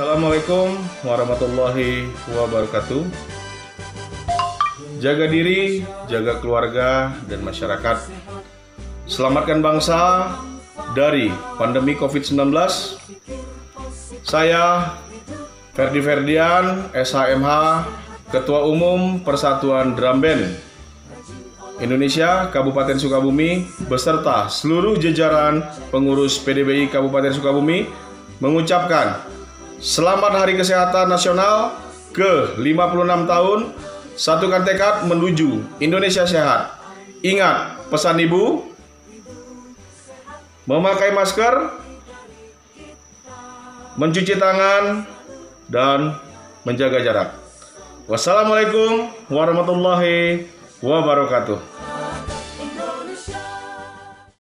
Assalamualaikum warahmatullahi wabarakatuh. Jaga diri, jaga keluarga dan masyarakat. Selamatkan bangsa dari pandemi COVID-19. Saya Ferdi Ferdian, SHMH, Ketua Umum Persatuan Drum Band Indonesia Kabupaten Sukabumi beserta seluruh jajaran pengurus PDBI Kabupaten Sukabumi mengucapkan Selamat Hari Kesehatan Nasional ke-56 tahun. Satukan tekad menuju Indonesia sehat. Ingat pesan Ibu, memakai masker, mencuci tangan, dan menjaga jarak. Wassalamualaikum warahmatullahi wabarakatuh.